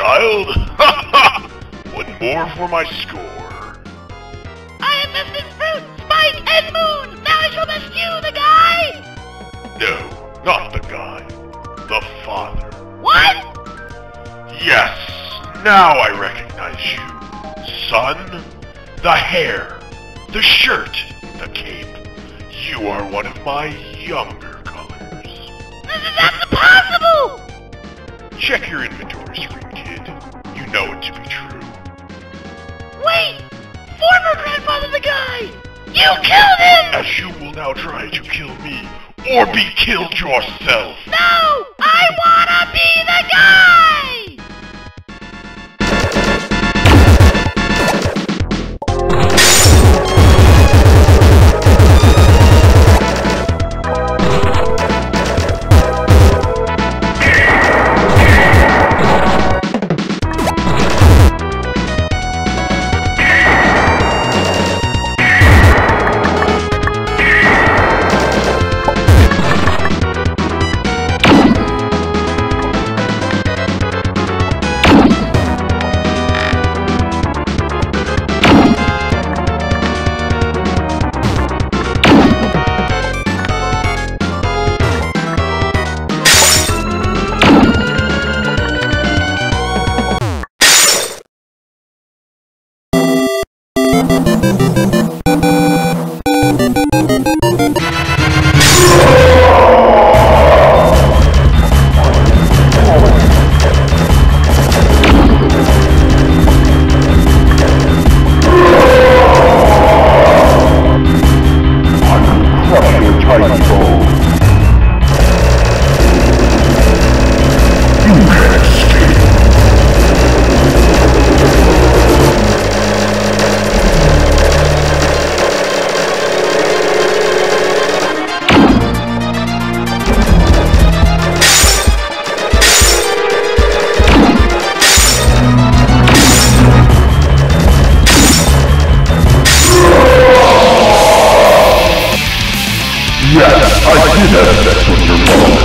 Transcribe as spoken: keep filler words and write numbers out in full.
child! Ha ha! One more for my score. I am Missus Fruit, Spike, and Moon! Now I shall miss you, the guy! No, not the guy. The father. What? Yes, now I recognize you. Son, the hair, the shirt, the cape. You are one of my younger colors. This is not possible! Check your inventory screen, kid. You know it to be true. Wait! Former grandfather the guy! You killed him! As you will now try to kill me, or be killed yourself! No! I wanna be the guy! Yes, I did have sex with your mother.